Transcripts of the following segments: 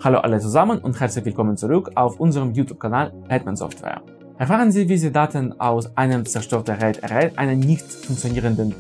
Hallo alle zusammen und herzlich willkommen zurück auf unserem YouTube-Kanal Hetman Software. Erfahren Sie, wie Sie Daten aus einem zerstörten RAID-Array, einer nicht funktionierenden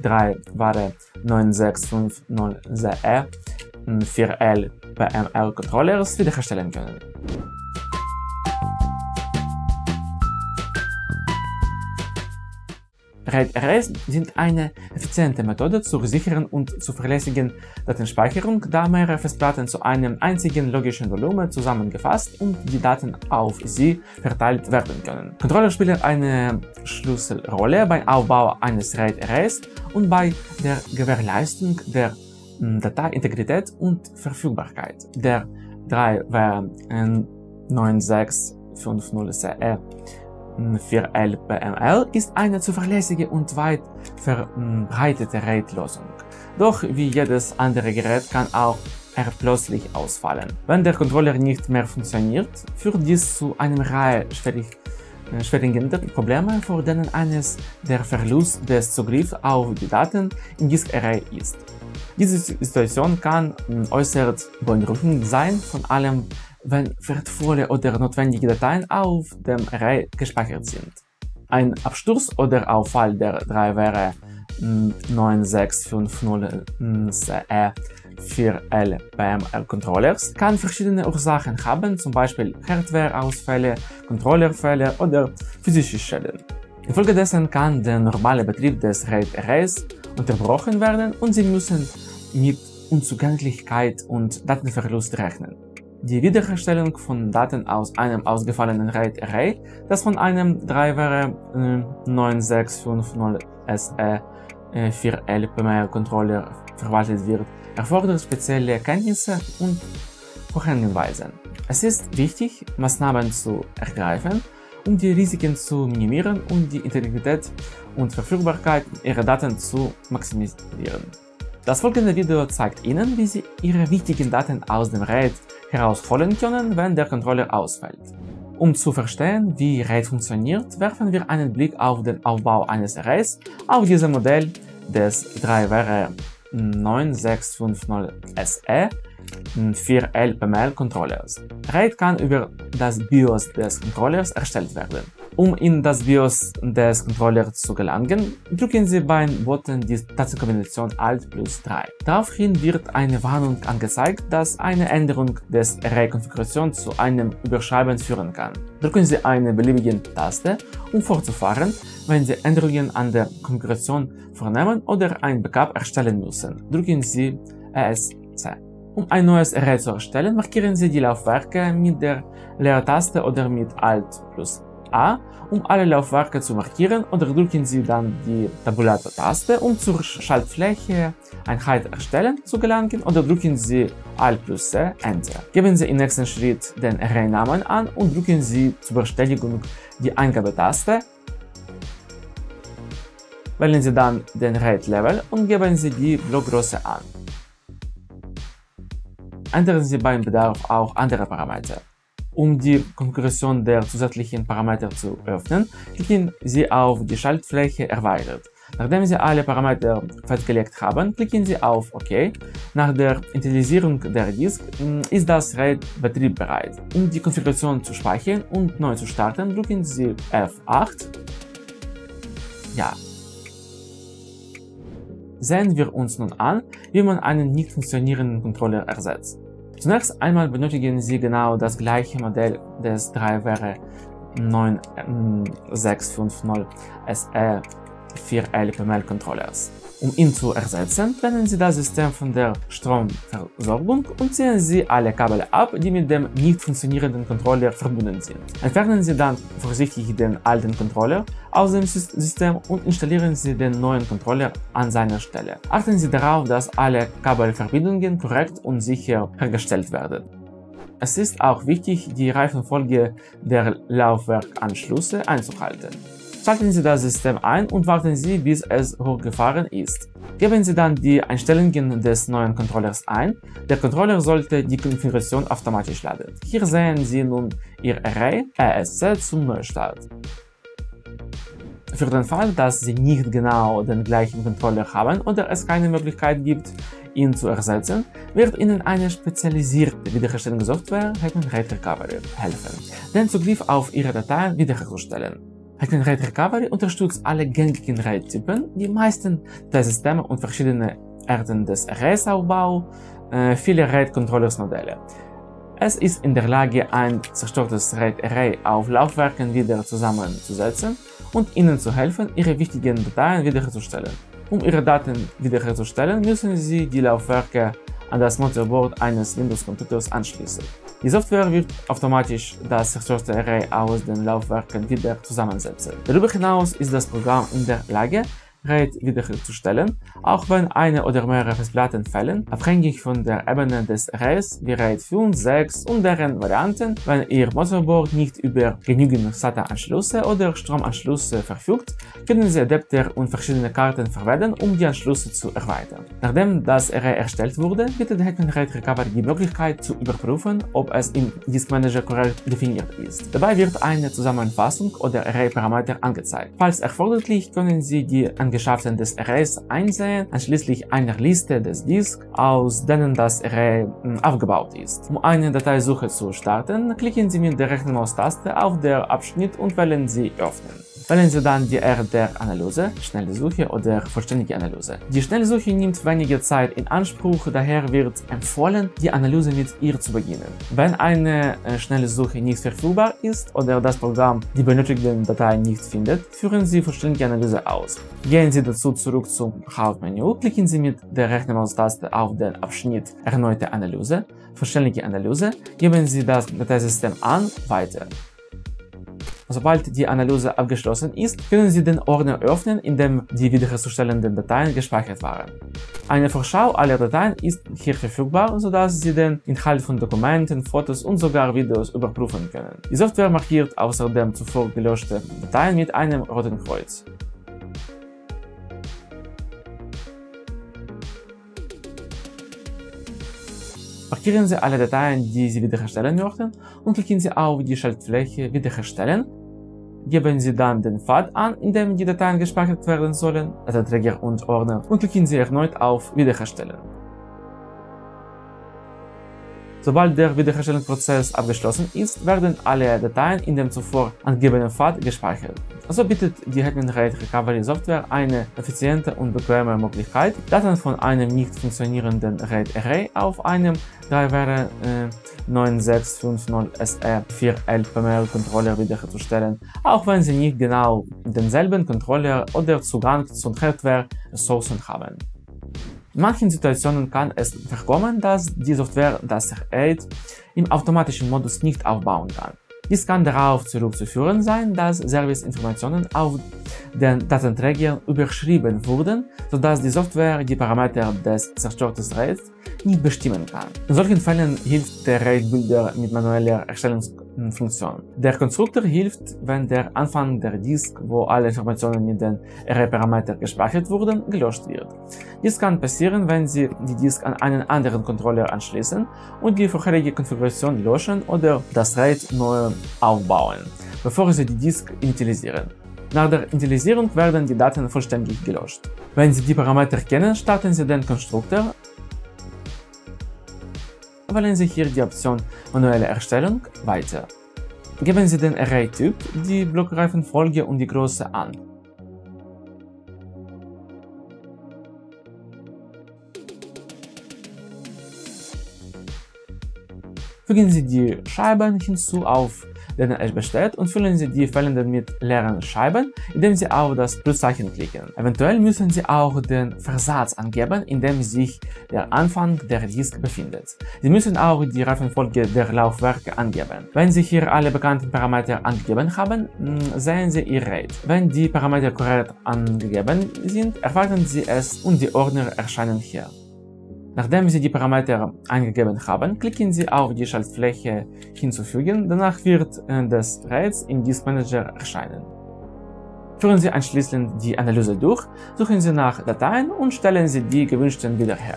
3-Ware-9650CE 4L PML Controllers wiederherstellen können. RAID-Arrays sind eine effiziente Methode zur sicheren und zuverlässigen Datenspeicherung, da mehrere Festplatten zu einem einzigen logischen Volumen zusammengefasst und die Daten auf sie verteilt werden können. Controller spielen eine Schlüsselrolle beim Aufbau eines RAID-Arrays und bei der Gewährleistung der Dateiintegrität und Verfügbarkeit. Der 3-Ware-9650CE 4L PML ist eine zuverlässige und weit verbreitete RAID-Lösung. Doch wie jedes andere Gerät kann auch er plötzlich ausfallen. Wenn der Controller nicht mehr funktioniert, führt dies zu einer Reihe schwerwiegender Probleme, vor denen eines der Verlust des Zugriffs auf die Daten im Disk-Array ist. Diese Situation kann äußerst beunruhigend sein, vor allem wenn wertvolle oder notwendige Dateien auf dem Array gespeichert sind. Ein Absturz oder Auffall der 3-Ware-9650CE 4L PML Controllers kann verschiedene Ursachen haben, zum Beispiel Hardware-Ausfälle, Controllerfehler oder physische Schäden. Infolgedessen kann der normale Betrieb des RAID-Arrays unterbrochen werden und Sie müssen mit Unzugänglichkeit und Datenverlust rechnen. Die Wiederherstellung von Daten aus einem ausgefallenen RAID-Array, das von einem 3-Ware-9650CE 4L PML Controller verwaltet wird, erfordert spezielle Kenntnisse und Vorgehensweisen. Es ist wichtig, Maßnahmen zu ergreifen, um die Risiken zu minimieren und die Integrität und Verfügbarkeit Ihrer Daten zu maximieren. Das folgende Video zeigt Ihnen, wie Sie Ihre wichtigen Daten aus dem RAID herausholen können, wenn der Controller ausfällt. Um zu verstehen, wie RAID funktioniert, werfen wir einen Blick auf den Aufbau eines Arrays auf diesem Modell des 3-Ware-9650CE 4L PML Controllers. RAID kann über das BIOS des Controllers erstellt werden. Um in das BIOS des Controllers zu gelangen, drücken Sie beim Button die Tastenkombination Alt+3. Daraufhin wird eine Warnung angezeigt, dass eine Änderung des Array-Konfiguration zu einem Überschreiben führen kann. Drücken Sie eine beliebige Taste, um fortzufahren, wenn Sie Änderungen an der Konfiguration vornehmen oder ein Backup erstellen müssen. Drücken Sie ESC. Um ein neues Array zu erstellen, markieren Sie die Laufwerke mit der Leertaste oder mit Alt+A, um alle Laufwerke zu markieren, oder drücken Sie dann die Tabulator-Taste, um zur Schaltfläche Einheit erstellen zu gelangen, oder drücken Sie Alt+C, Enter. Geben Sie im nächsten Schritt den Array-Namen an und drücken Sie zur Bestätigung die Eingabetaste. Wählen Sie dann den RAID-Level und geben Sie die Blockgröße an. Ändern Sie beim Bedarf auch andere Parameter. Um die Konfiguration der zusätzlichen Parameter zu öffnen, klicken Sie auf die Schaltfläche Erweitert. Nachdem Sie alle Parameter festgelegt haben, klicken Sie auf OK. Nach der Initialisierung der Disk ist das RAID betriebsbereit. Um die Konfiguration zu speichern und neu zu starten, drücken Sie F8. Ja. Sehen wir uns nun an, wie man einen nicht funktionierenden Controller ersetzt. Zunächst einmal benötigen Sie genau das gleiche Modell des 3-Ware-9650CE 4L PML Controllers. Um ihn zu ersetzen, trennen Sie das System von der Stromversorgung und ziehen Sie alle Kabel ab, die mit dem nicht funktionierenden Controller verbunden sind. Entfernen Sie dann vorsichtig den alten Controller aus dem System und installieren Sie den neuen Controller an seiner Stelle. Achten Sie darauf, dass alle Kabelverbindungen korrekt und sicher hergestellt werden. Es ist auch wichtig, die Reihenfolge der Laufwerkanschlüsse einzuhalten. Schalten Sie das System ein und warten Sie, bis es hochgefahren ist. Geben Sie dann die Einstellungen des neuen Controllers ein. Der Controller sollte die Konfiguration automatisch laden. Hier sehen Sie nun Ihr Array ESC zum Neustart. Für den Fall, dass Sie nicht genau den gleichen Controller haben oder es keine Möglichkeit gibt, ihn zu ersetzen, wird Ihnen eine spezialisierte Wiederherstellungssoftware Hetman RAID Recovery helfen, den Zugriff auf Ihre Dateien wiederherzustellen. Hetman RAID Recovery unterstützt alle gängigen RAID-Typen, die meisten Dateisysteme und verschiedene Arten des Arrays-Aufbaus, viele RAID-Controllers-Modelle. Es ist in der Lage, ein zerstörtes RAID-Array auf Laufwerken wieder zusammenzusetzen und Ihnen zu helfen, Ihre wichtigen Dateien wiederherzustellen. Um Ihre Daten wiederherzustellen, müssen Sie die Laufwerke an das Motherboard eines Windows-Computers anschließen. Die Software wird automatisch das zerstörte Array aus den Laufwerken wieder zusammensetzen. Darüber hinaus ist das Programm in der Lage, RAID wiederherzustellen, auch wenn eine oder mehrere Festplatten fehlen, abhängig von der Ebene des Arrays wie RAID 5, 6 und deren Varianten. Wenn Ihr Motherboard nicht über genügend SATA-Anschlüsse oder Stromanschlüsse verfügt, können Sie Adapter und verschiedene Karten verwenden, um die Anschlüsse zu erweitern. Nachdem das Array erstellt wurde, bietet Hetman RAID Recovery die Möglichkeit zu überprüfen, ob es im Disk Manager korrekt definiert ist. Dabei wird eine Zusammenfassung oder Array-Parameter angezeigt. Falls erforderlich, können Sie die Eigenschaften des Arrays einsehen, einschließlich einer Liste des Disks, aus denen das Array aufgebaut ist. Um eine Dateisuche zu starten, klicken Sie mit der rechten Maustaste auf den Abschnitt und wählen Sie Öffnen. Wählen Sie dann die Art der Analyse, schnelle Suche oder vollständige Analyse. Die schnelle Suche nimmt wenige Zeit in Anspruch, daher wird empfohlen, die Analyse mit ihr zu beginnen. Wenn eine schnelle Suche nicht verfügbar ist oder das Programm die benötigten Dateien nicht findet, führen Sie vollständige Analyse aus. Gehen Sie dazu zurück zum Hauptmenü, klicken Sie mit der rechten Maustaste auf den Abschnitt Erneute Analyse, vollständige Analyse, geben Sie das Dateisystem an, Weiter. Sobald die Analyse abgeschlossen ist, können Sie den Ordner öffnen, in dem die wiederherzustellenden Dateien gespeichert waren. Eine Vorschau aller Dateien ist hier verfügbar, sodass Sie den Inhalt von Dokumenten, Fotos und sogar Videos überprüfen können. Die Software markiert außerdem zuvor gelöschte Dateien mit einem roten Kreuz. Markieren Sie alle Dateien, die Sie wiederherstellen möchten, und klicken Sie auf die Schaltfläche Wiederherstellen. Geben Sie dann den Pfad an, in dem die Dateien gespeichert werden sollen, Datenträger und Ordner, und klicken Sie erneut auf Wiederherstellen. Sobald der Wiederherstellungsprozess abgeschlossen ist, werden alle Dateien in dem zuvor angegebenen Pfad gespeichert. Also bietet die Hetman RAID Recovery Software eine effiziente und bequeme Möglichkeit, Daten von einem nicht funktionierenden RAID Array auf einem Drivere 9650SE4L PML Controller wiederherzustellen, auch wenn Sie nicht genau denselben Controller oder Zugang zu Hardware-Ressourcen haben. In manchen Situationen kann es vorkommen, dass die Software das RAID im automatischen Modus nicht aufbauen kann. Dies kann darauf zurückzuführen sein, dass Serviceinformationen auf den Datenträgern überschrieben wurden, sodass die Software die Parameter des zerstörten RAIDs nicht bestimmen kann. In solchen Fällen hilft der RAID-Builder mit manueller Erstellungsfunktion. Der Konstruktor hilft, wenn der Anfang der Disk, wo alle Informationen mit den Array-Parametern gespeichert wurden, gelöscht wird. Dies kann passieren, wenn Sie die Disk an einen anderen Controller anschließen und die vorherige Konfiguration löschen oder das RAID neu aufbauen, bevor Sie die Disk initialisieren. Nach der Initialisierung werden die Daten vollständig gelöscht. Wenn Sie die Parameter kennen, starten Sie den Konstruktor. Wählen Sie hier die Option Manuelle Erstellung Weiter. Geben Sie den Array-Typ, die Blockreifenfolge und die Größe an. Fügen Sie die Scheiben hinzu, auf denen es besteht, und füllen Sie die fehlenden mit leeren Scheiben, indem Sie auf das Pluszeichen klicken. Eventuell müssen Sie auch den Versatz angeben, in dem sich der Anfang der Disk befindet. Sie müssen auch die Reifenfolge der Laufwerke angeben. Wenn Sie hier alle bekannten Parameter angegeben haben, sehen Sie Ihr RAID. Wenn die Parameter korrekt angegeben sind, erwarten Sie es und die Ordner erscheinen hier. Nachdem Sie die Parameter eingegeben haben, klicken Sie auf die Schaltfläche Hinzufügen, danach wird das RAID im Disk Manager erscheinen. Führen Sie anschließend die Analyse durch, suchen Sie nach Dateien und stellen Sie die gewünschten wieder her.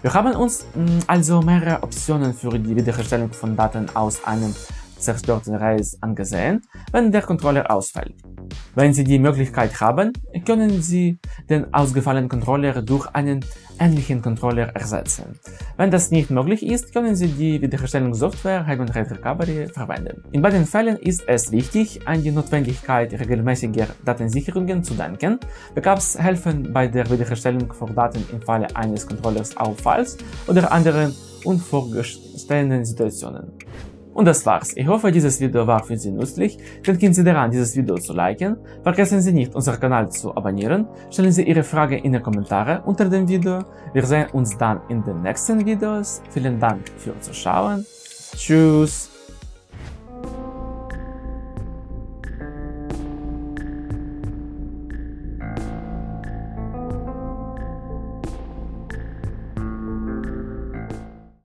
Wir haben uns also mehrere Optionen für die Wiederherstellung von Daten aus einem zerstörten RAID angesehen, wenn der Controller ausfällt. Wenn Sie die Möglichkeit haben, können Sie den ausgefallenen Controller durch einen ähnlichen Controller ersetzen. Wenn das nicht möglich ist, können Sie die Wiederherstellungssoftware Haven RAID Recovery verwenden. In beiden Fällen ist es wichtig, an die Notwendigkeit regelmäßiger Datensicherungen zu denken. Backups helfen bei der Wiederherstellung von Daten im Falle eines Controllers Auffalls oder anderen unvorhergesehenen Situationen. Und das war's. Ich hoffe, dieses Video war für Sie nützlich. Denken Sie daran, dieses Video zu liken. Vergessen Sie nicht, unseren Kanal zu abonnieren. Stellen Sie Ihre Frage in den Kommentaren unter dem Video. Wir sehen uns dann in den nächsten Videos. Vielen Dank fürs Zuschauen. Tschüss.